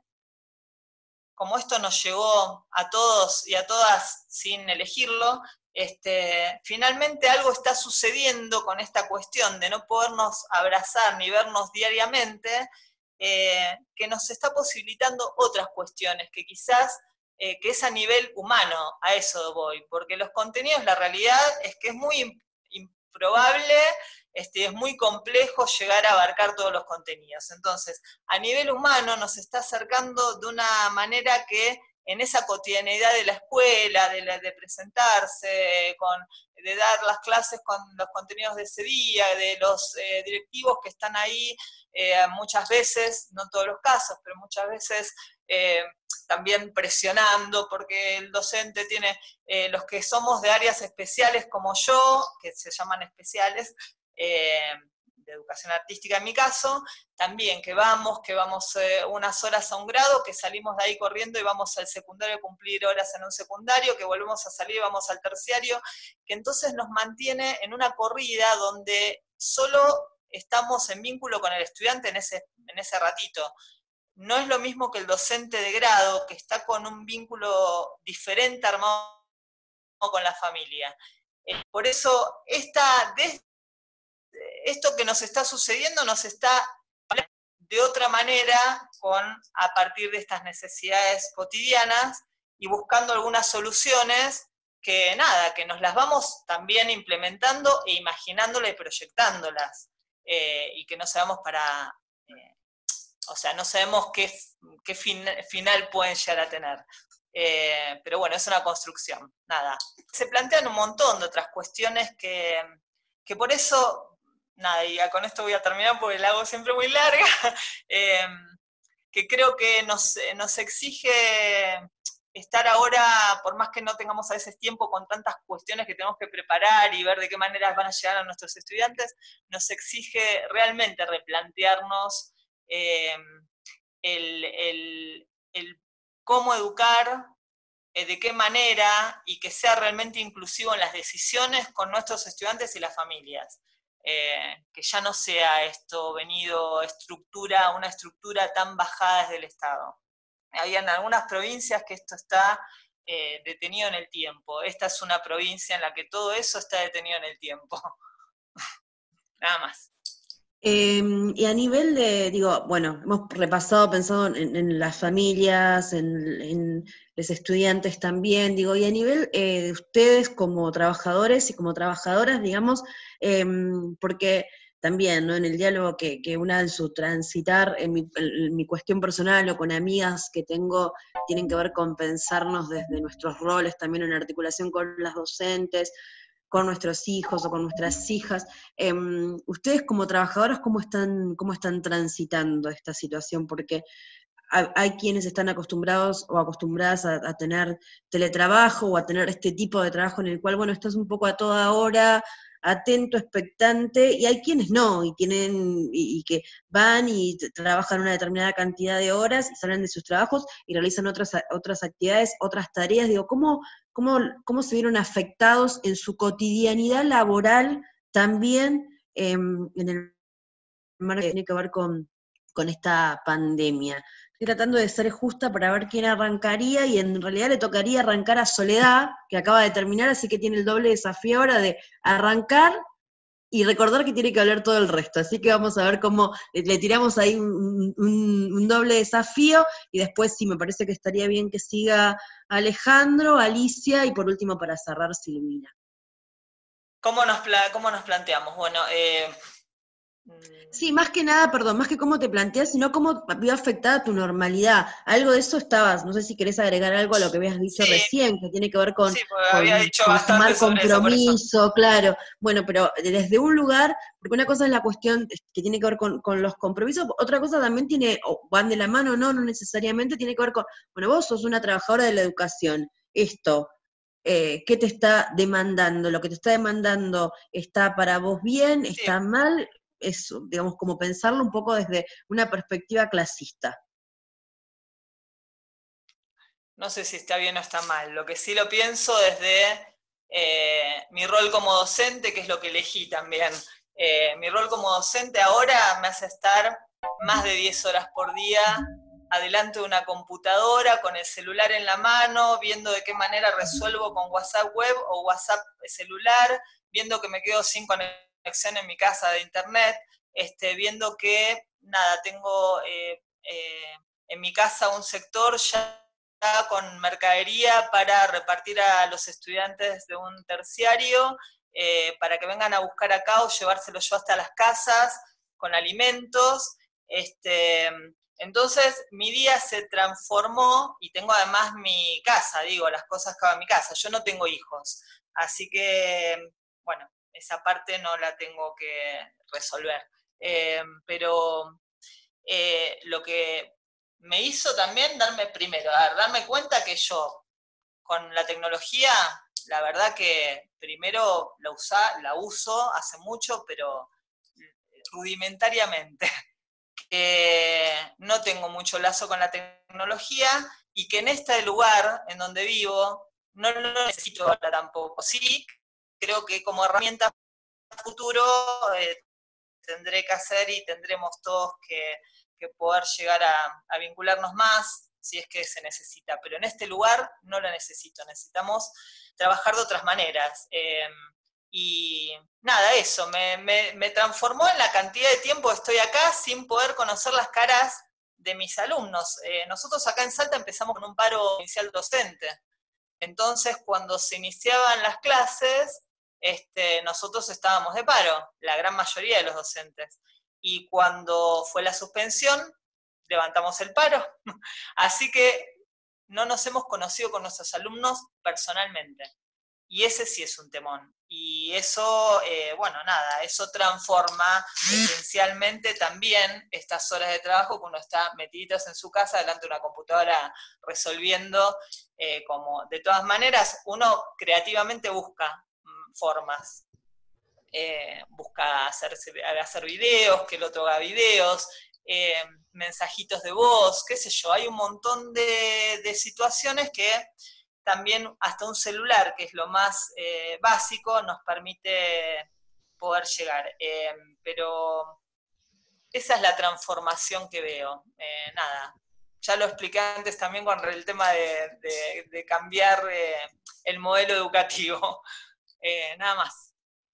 como esto nos llegó a todos y a todas sin elegirlo, este, finalmente algo está sucediendo con esta cuestión de no podernos abrazar ni vernos diariamente, eh, que nos está posibilitando otras cuestiones, que quizás, eh, que es a nivel humano, a eso voy, porque los contenidos, la realidad es que es muy improbable, este, es muy complejo llegar a abarcar todos los contenidos. Entonces, a nivel humano nos está acercando de una manera que en esa cotidianidad de la escuela, de, la, de presentarse, con, de dar las clases con los contenidos de ese día, de los eh, directivos que están ahí, eh, muchas veces, no en todos los casos, pero muchas veces eh, también presionando, porque el docente tiene, eh, los que somos de áreas especiales como yo, que se llaman especiales, eh, de educación artística en mi caso, también que vamos, que vamos eh, unas horas a un grado, que salimos de ahí corriendo y vamos al secundario a cumplir horas en un secundario, que volvemos a salir y vamos al terciario, que entonces nos mantiene en una corrida donde solo estamos en vínculo con el estudiante en ese, en ese ratito. No es lo mismo que el docente de grado, que está con un vínculo diferente armado con la familia. Eh, por eso, esta, de, esto que nos está sucediendo nos está de otra manera, con, a partir de estas necesidades cotidianas, y buscando algunas soluciones que nada, que nos las vamos también implementando e imaginándolas y proyectándolas, eh, y que no sabemos para, eh, o sea, no sabemos qué, qué fin, final pueden llegar a tener. Eh, pero bueno, es una construcción, nada. Se plantean un montón de otras cuestiones que, que por eso... Nada, y con esto voy a terminar porque la hago siempre muy larga, eh, que creo que nos, nos exige estar ahora, por más que no tengamos a veces tiempo con tantas cuestiones que tenemos que preparar y ver de qué manera van a llegar a nuestros estudiantes, nos exige realmente replantearnos eh, el, el, el cómo educar, eh, de qué manera, y que sea realmente inclusivo en las decisiones con nuestros estudiantes y las familias. Eh, que ya no sea esto venido estructura, una estructura tan bajada desde el Estado. Había en algunas provincias que esto está eh, detenido en el tiempo. Esta es una provincia en la que todo eso está detenido en el tiempo. Nada más. Eh, y a nivel de, digo, bueno, hemos repasado, pensado en, en las familias, en, en los estudiantes también, digo, y a nivel eh, de ustedes como trabajadores y como trabajadoras, digamos, eh, porque también, ¿no? En el diálogo que, que una en su transitar, en mi, en mi cuestión personal o con amigas que tengo, tienen que ver con pensarnos desde nuestros roles, también en articulación con las docentes, con nuestros hijos o con nuestras hijas. Eh, ustedes como trabajadoras, ¿cómo están, cómo están transitando esta situación? Porque hay, hay quienes están acostumbrados o acostumbradas a, a tener teletrabajo o a tener este tipo de trabajo en el cual, bueno, estás un poco a toda hora, atento, expectante, y hay quienes no, y tienen, y, y que van y trabajan una determinada cantidad de horas y salen de sus trabajos y realizan otras, otras actividades, otras tareas. Digo, ¿cómo, cómo, cómo se vieron afectados en su cotidianidad laboral también eh, en el marco que tiene que ver con, con esta pandemia? Estoy tratando de ser justa para ver quién arrancaría, y en realidad le tocaría arrancar a Soledad, que acaba de terminar, así que tiene el doble desafío ahora de arrancar y recordar que tiene que hablar todo el resto. Así que vamos a ver cómo le, le tiramos ahí un, un, un doble desafío, y después sí, me parece que estaría bien que siga Alejandro, Alicia, y por último, para cerrar, Silvina. ¿Cómo nos, pla cómo nos planteamos? Bueno, eh... Sí, más que nada, perdón, más que cómo te planteas, sino cómo vio afectada tu normalidad. Algo de eso estabas, no sé si querés agregar algo a lo que habías dicho sí, recién, que tiene que ver con, sí, con, había dicho con bastante sumar sobre eso, por eso. compromiso, claro. Bueno, pero desde un lugar, porque una cosa es la cuestión que tiene que ver con, con los compromisos, otra cosa también tiene, o van de la mano o no, no necesariamente, tiene que ver con, bueno, vos sos una trabajadora de la educación, esto, Eh, ¿qué te está demandando? ¿Lo que te está demandando está para vos bien? ¿Está Sí. mal? Es, digamos, como pensarlo un poco desde una perspectiva clasista. No sé si está bien o está mal. Lo que sí lo pienso desde eh, mi rol como docente, que es lo que elegí también. Eh, mi rol como docente ahora me hace estar más de diez horas por día adelante de una computadora, con el celular en la mano, viendo de qué manera resuelvo con WhatsApp web o WhatsApp celular, viendo que me quedo sin conexión en mi casa de internet, este, viendo que, nada, tengo eh, eh, en mi casa un sector ya con mercadería para repartir a los estudiantes de un terciario, eh, para que vengan a buscar acá o llevárselo yo hasta las casas con alimentos. Este, entonces mi día se transformó, y tengo además mi casa, digo, las cosas que hago en mi casa. Yo no tengo hijos, así que, bueno, esa parte no la tengo que resolver. Eh, pero eh, lo que me hizo también darme primero, a ver, darme cuenta que yo con la tecnología, la verdad que primero la, usa, la uso hace mucho, pero rudimentariamente, que no tengo mucho lazo con la tecnología, y que en este lugar en donde vivo no lo necesito ahora tampoco. Sí, creo que como herramienta futuro eh, tendré que hacer y tendremos todos que que poder llegar a, a vincularnos más, si es que se necesita, pero en este lugar no lo necesito, necesitamos trabajar de otras maneras. Eh, y nada, eso, me, me, me transformó en la cantidad de tiempo que estoy acá sin poder conocer las caras de mis alumnos. Eh, nosotros acá en Salta empezamos con un paro inicial docente, entonces cuando se iniciaban las clases, este, nosotros estábamos de paro, la gran mayoría de los docentes. Y cuando fue la suspensión, levantamos el paro. Así que no nos hemos conocido con nuestros alumnos personalmente. Y ese sí es un temón. Y eso, eh, bueno, nada, eso transforma esencialmente también estas horas de trabajo que uno está metiditos en su casa delante de una computadora resolviendo, eh, como de todas maneras uno creativamente busca mm, formas. Eh, busca hacer, hacer videos, que el otro haga videos, eh, mensajitos de voz, qué sé yo, hay un montón de, de situaciones que también hasta un celular, que es lo más eh, básico, nos permite poder llegar. Eh, pero esa es la transformación que veo. Eh, nada, ya lo expliqué antes también con el tema de, de, de cambiar eh, el modelo educativo. Eh, nada más.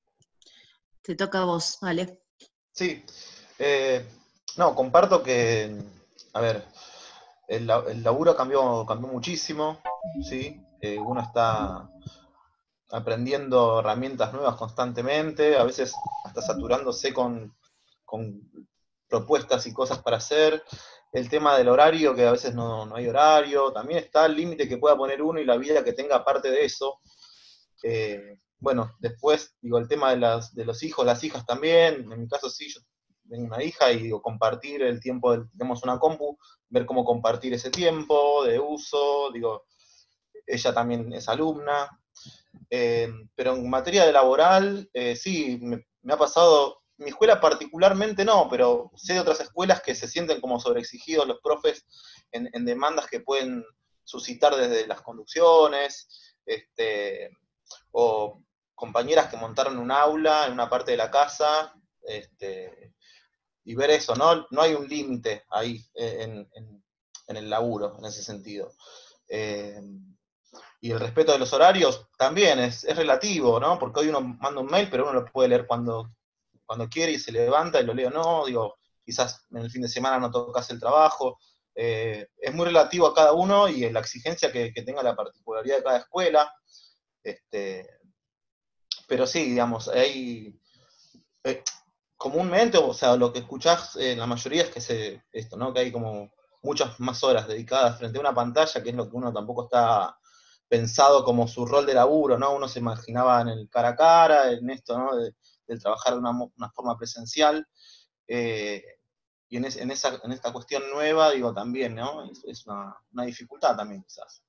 Te toca a vos, Ale. Sí, eh, no, comparto que, a ver, el, el laburo cambió, cambió muchísimo, ¿sí? Eh, uno está aprendiendo herramientas nuevas constantemente, a veces hasta saturándose con, con propuestas y cosas para hacer. El tema del horario, que a veces no, no hay horario, también está el límite que pueda poner uno y la vida que tenga aparte de eso. Eh, bueno, después, digo, el tema de, las, de los hijos, las hijas también, en mi caso sí, yo tengo una hija y digo, compartir el tiempo, del, tenemos una compu, ver cómo compartir ese tiempo de uso, digo, ella también es alumna, eh, pero en materia de laboral, eh, sí, me, me ha pasado, mi escuela particularmente no, pero sé de otras escuelas que se sienten como sobreexigidos los profes en, en demandas que pueden suscitar desde las conducciones, este, o compañeras que montaron un aula en una parte de la casa, este, y ver eso, ¿no? No hay un límite ahí en, en, en el laburo, en ese sentido. Eh, y el respeto de los horarios también es, es relativo, ¿no? Porque hoy uno manda un mail, pero uno lo puede leer cuando, cuando quiere y se levanta y lo lee o no, digo, quizás en el fin de semana no tocas el trabajo. Eh, es muy relativo a cada uno y la exigencia que, que tenga la particularidad de cada escuela. Este, pero sí, digamos, hay... Eh, comúnmente, o sea, lo que escuchás en eh, la mayoría es que se, esto, ¿no? Que hay como muchas más horas dedicadas frente a una pantalla, que es lo que uno tampoco está pensado como su rol de laburo, ¿no? Uno se imaginaba en el cara a cara, en esto, ¿no? De, de trabajar de una, una forma presencial, eh, y en, es, en, esa, en esta cuestión nueva, digo, también, ¿no? Es, es una, una dificultad también, quizás.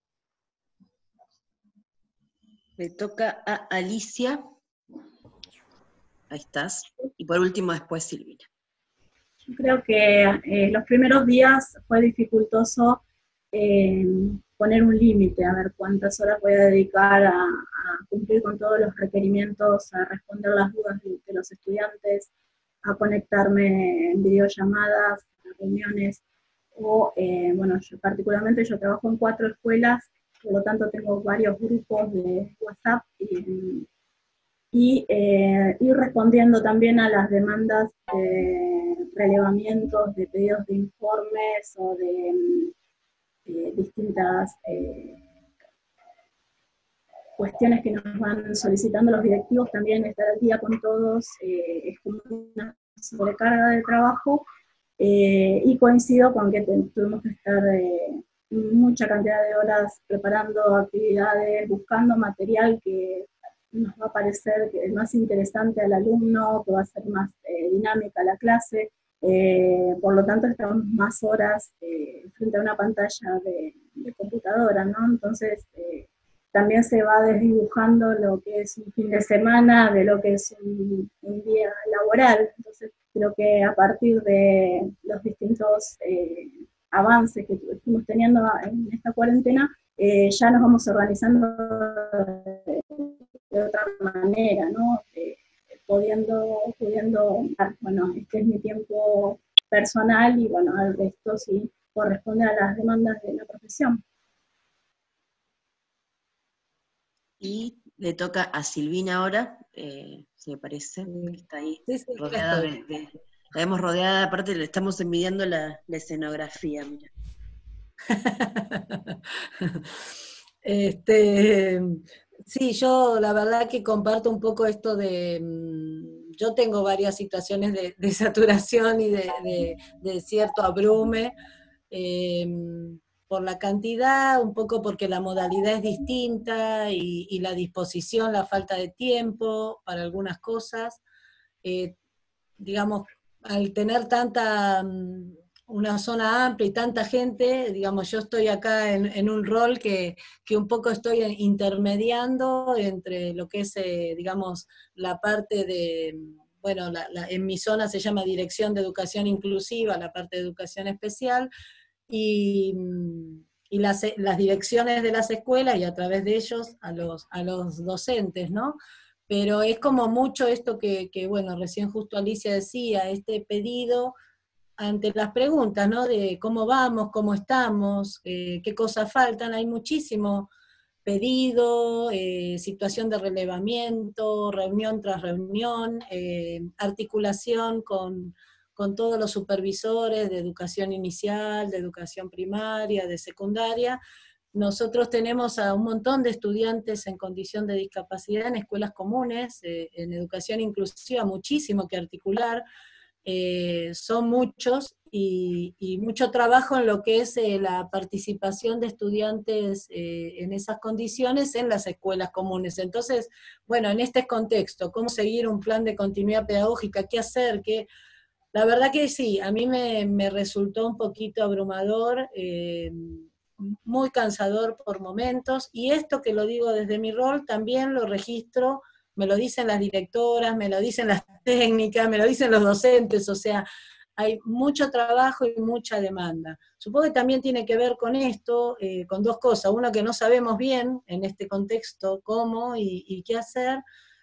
Le toca a Alicia. Ahí estás. Y por último, después Silvina. Yo creo que eh, los primeros días fue dificultoso eh, poner un límite, a ver cuántas horas voy a dedicar a, a cumplir con todos los requerimientos, a responder las dudas de, de los estudiantes, a conectarme en videollamadas, a reuniones, o, eh, bueno, yo particularmente yo trabajo en cuatro escuelas, por lo tanto tengo varios grupos de WhatsApp y, y eh, ir respondiendo también a las demandas de relevamientos, de pedidos de informes o de, de distintas eh, cuestiones que nos van solicitando los directivos, también estar al día con todos, eh, es como una sobrecarga de trabajo, eh, y coincido con que tuvimos que estar eh, mucha cantidad de horas preparando actividades, buscando material que nos va a parecer que es más interesante al alumno, que va a ser más eh, dinámica la clase, eh, por lo tanto estamos más horas eh, frente a una pantalla de, de computadora, ¿no? Entonces, eh, también se va desdibujando lo que es un fin de semana, de lo que es un, un día laboral. Entonces, creo que a partir de los distintos eh, avances que estuvimos teniendo en esta cuarentena, eh, ya nos vamos organizando de, de otra manera, ¿no? Eh, pudiendo, pudiendo, bueno, este es mi tiempo personal y bueno, el resto sí corresponde a las demandas de la profesión. Y le toca a Silvina ahora, eh, si me parece, que está ahí, sí, sí, rodeada de, de, la vemos rodeada, aparte le estamos envidiando la, la escenografía, mira. este, sí, yo la verdad que comparto un poco esto de, yo tengo varias situaciones de, de saturación y de, de, de cierto abrume, eh, por la cantidad, un poco porque la modalidad es distinta y, y la disposición, la falta de tiempo para algunas cosas. Eh, digamos, al tener tanta, una zona amplia y tanta gente, digamos, yo estoy acá en, en un rol que, que un poco estoy intermediando entre lo que es, eh, digamos, la parte de, bueno, la, la, en mi zona se llama Dirección de Educación Inclusiva, la parte de Educación Especial, y, y las, las direcciones de las escuelas y a través de ellos a los, a los docentes, ¿no? Pero es como mucho esto que, que, bueno, recién justo Alicia decía, este pedido ante las preguntas, ¿no? De cómo vamos, cómo estamos, eh, qué cosas faltan, hay muchísimo pedido, eh, situación de relevamiento, reunión tras reunión, eh, articulación con, con todos los supervisores de educación inicial, de educación primaria, de secundaria. Nosotros tenemos a un montón de estudiantes en condición de discapacidad en escuelas comunes, eh, en educación inclusiva, muchísimo que articular, eh, son muchos y, y mucho trabajo en lo que es eh, la participación de estudiantes eh, en esas condiciones en las escuelas comunes. Entonces, bueno, en este contexto, ¿cómo seguir un plan de continuidad pedagógica? ¿Qué hacer? ¿Qué? La verdad que sí, a mí me, me resultó un poquito abrumador, eh, muy cansador por momentos, y esto que lo digo desde mi rol, también lo registro, me lo dicen las directoras, me lo dicen las técnicas, me lo dicen los docentes, o sea, hay mucho trabajo y mucha demanda. Supongo que también tiene que ver con esto, eh, con dos cosas, uno que no sabemos bien en este contexto cómo y, y qué hacer,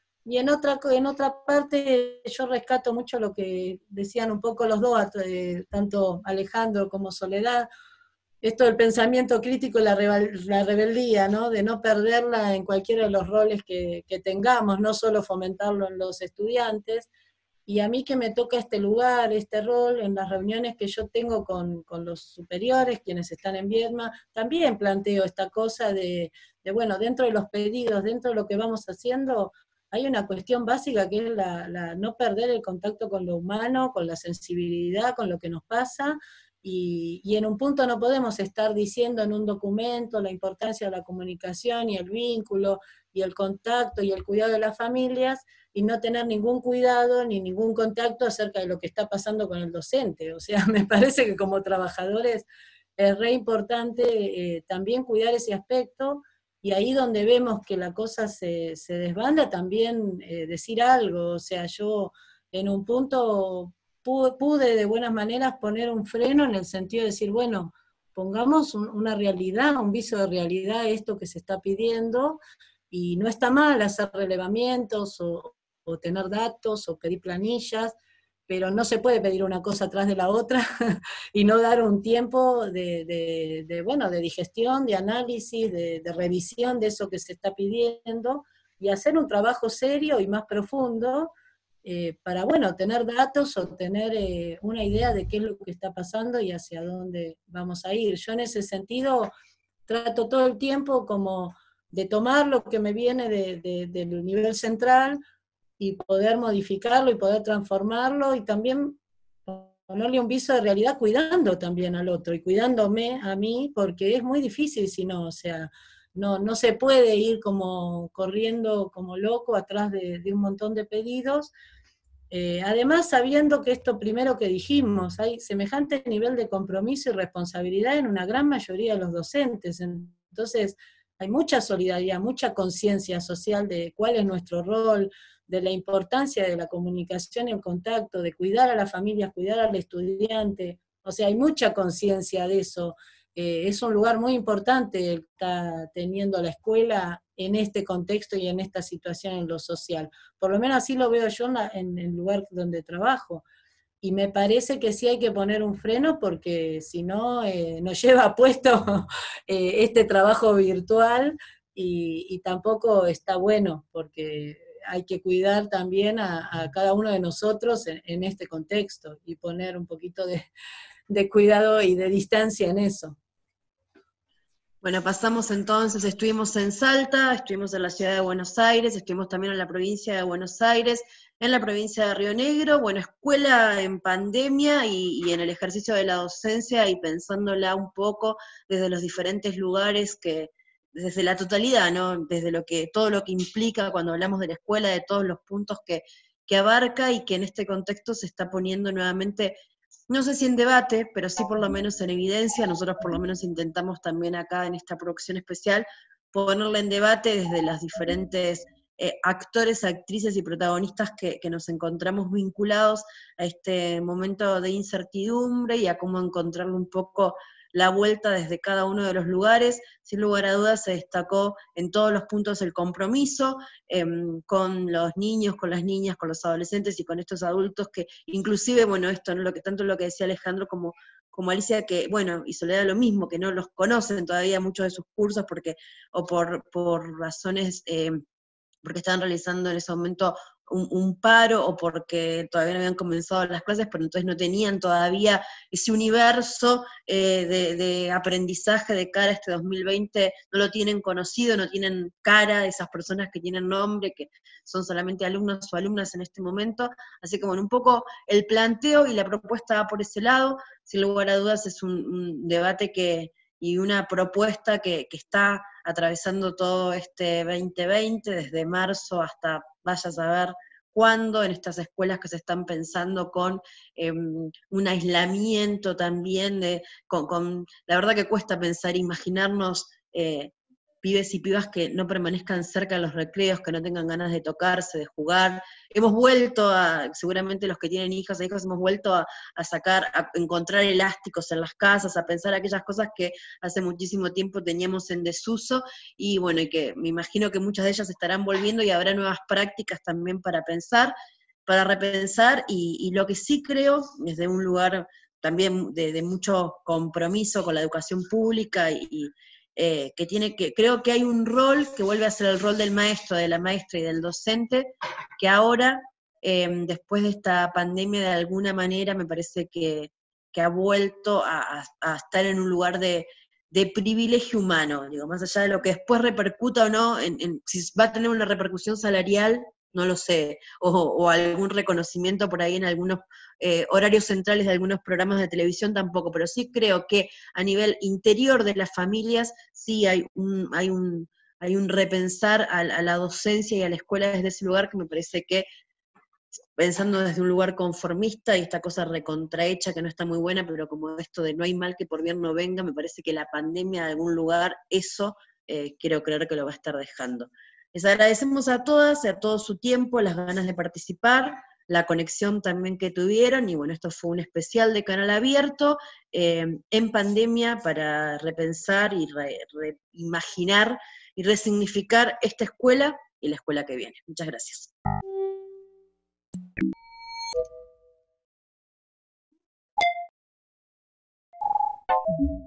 y en otra, en otra parte yo rescato mucho lo que decían un poco los dos, eh, tanto Alejandro como Soledad, esto del pensamiento crítico y la, rebel, la rebeldía, ¿no? De no perderla en cualquiera de los roles que, que tengamos, no solo fomentarlo en los estudiantes. Y a mí que me toca este lugar, este rol, en las reuniones que yo tengo con, con los superiores, quienes están en Viedma, también planteo esta cosa de, de, bueno, dentro de los pedidos, dentro de lo que vamos haciendo, hay una cuestión básica que es la, la no perder el contacto con lo humano, con la sensibilidad, con lo que nos pasa, y, y en un punto no podemos estar diciendo en un documento la importancia de la comunicación y el vínculo, y el contacto y el cuidado de las familias, y no tener ningún cuidado ni ningún contacto acerca de lo que está pasando con el docente. O sea, me parece que como trabajadores es re importante eh, también cuidar ese aspecto, y ahí donde vemos que la cosa se, se desbanda, también eh, decir algo. O sea, yo en un punto pude, pude de buenas maneras poner un freno en el sentido de decir, bueno, pongamos un, una realidad, un viso de realidad a esto que se está pidiendo, y no está mal hacer relevamientos o, o tener datos o pedir planillas, pero no se puede pedir una cosa atrás de la otra y no dar un tiempo de, de, de, bueno, de digestión, de análisis, de, de revisión de eso que se está pidiendo, y hacer un trabajo serio y más profundo eh, para, bueno, tener datos o tener eh, una idea de qué es lo que está pasando y hacia dónde vamos a ir. Yo en ese sentido trato todo el tiempo como de tomar lo que me viene de, de, del nivel central y poder modificarlo y poder transformarlo, y también ponerle un viso de realidad cuidando también al otro y cuidándome a mí, porque es muy difícil si no, o sea, no, no se puede ir como corriendo como loco atrás de, de un montón de pedidos. Eh, además, sabiendo que esto primero que dijimos, hay semejante nivel de compromiso y responsabilidad en una gran mayoría de los docentes, entonces hay mucha solidaridad, mucha conciencia social de cuál es nuestro rol, de la importancia de la comunicación y el contacto, de cuidar a las familias, cuidar al estudiante, o sea, hay mucha conciencia de eso. Eh, es un lugar muy importante el que está teniendo la escuela en este contexto y en esta situación en lo social. Por lo menos así lo veo yo en, la, en el lugar donde trabajo. Y me parece que sí hay que poner un freno, porque si no eh, nos lleva puesto eh, este trabajo virtual, y, y tampoco está bueno, porque hay que cuidar también a, a cada uno de nosotros en, en este contexto, y poner un poquito de, de cuidado y de distancia en eso. Bueno, pasamos entonces, estuvimos en Salta, estuvimos en la ciudad de Buenos Aires, estuvimos también en la provincia de Buenos Aires, en la provincia de Río Negro, bueno, escuela en pandemia y, y en el ejercicio de la docencia, y pensándola un poco desde los diferentes lugares que, desde la totalidad, ¿no? Desde lo que, todo lo que implica cuando hablamos de la escuela, de todos los puntos que, que abarca, y que en este contexto se está poniendo nuevamente, no sé si en debate, pero sí por lo menos en evidencia. Nosotros por lo menos intentamos también acá en esta producción especial ponerla en debate desde las diferentes eh, actores, actrices y protagonistas que, que nos encontramos vinculados a este momento de incertidumbre, y a cómo encontrarle un poco la vuelta desde cada uno de los lugares. Sin lugar a dudas se destacó en todos los puntos el compromiso eh, con los niños, con las niñas, con los adolescentes y con estos adultos que, inclusive, bueno, esto, ¿no? Lo que, tanto lo que decía Alejandro como, como Alicia, que, bueno, y Soledad lo mismo, que no los conocen todavía muchos de sus cursos, porque, o por, por razones... Eh, porque estaban realizando en ese momento un, un paro o porque todavía no habían comenzado las clases, pero entonces no tenían todavía ese universo eh, de, de aprendizaje de cara a este dos mil veinte, no lo tienen conocido, no tienen cara de esas personas que tienen nombre, que son solamente alumnos o alumnas en este momento. Así que bueno, un poco el planteo y la propuesta va por ese lado. Sin lugar a dudas es un, un debate que, y una propuesta que, que está atravesando todo este veinte veinte, desde marzo hasta vaya a saber cuándo, en estas escuelas que se están pensando con eh, un aislamiento también, de, con, con, la verdad que cuesta pensar, imaginarnos eh, pibes y pibas que no permanezcan cerca de los recreos, que no tengan ganas de tocarse, de jugar. Hemos vuelto a, seguramente los que tienen hijas e hijos, hemos vuelto a, a sacar, a encontrar elásticos en las casas, a pensar aquellas cosas que hace muchísimo tiempo teníamos en desuso, y bueno, y que me imagino que muchas de ellas estarán volviendo y habrá nuevas prácticas también para pensar, para repensar, y, y lo que sí creo, desde un lugar también de, de mucho compromiso con la educación pública y, y Eh, que tiene que, creo que hay un rol que vuelve a ser el rol del maestro, de la maestra y del docente, que ahora, eh, después de esta pandemia, de alguna manera me parece que, que ha vuelto a, a, a estar en un lugar de, de privilegio humano, digo, más allá de lo que después repercuta o no, en, en, si va a tener una repercusión salarial, no lo sé, o, o algún reconocimiento por ahí en algunos eh, horarios centrales de algunos programas de televisión tampoco, pero sí creo que a nivel interior de las familias sí hay un, hay un, hay un repensar a, a la docencia y a la escuela desde ese lugar que me parece que, pensando desde un lugar conformista y esta cosa recontrahecha que no está muy buena, pero como esto de no hay mal que por bien no venga, me parece que la pandemia de algún lugar, eso eh, quiero creer que lo va a estar dejando. Les agradecemos a todas y a todo su tiempo, las ganas de participar, la conexión también que tuvieron, y bueno, esto fue un especial de Canal Abierto, eh, en pandemia, para repensar y reimaginar re, y resignificar esta escuela y la escuela que viene. Muchas gracias. Thank you.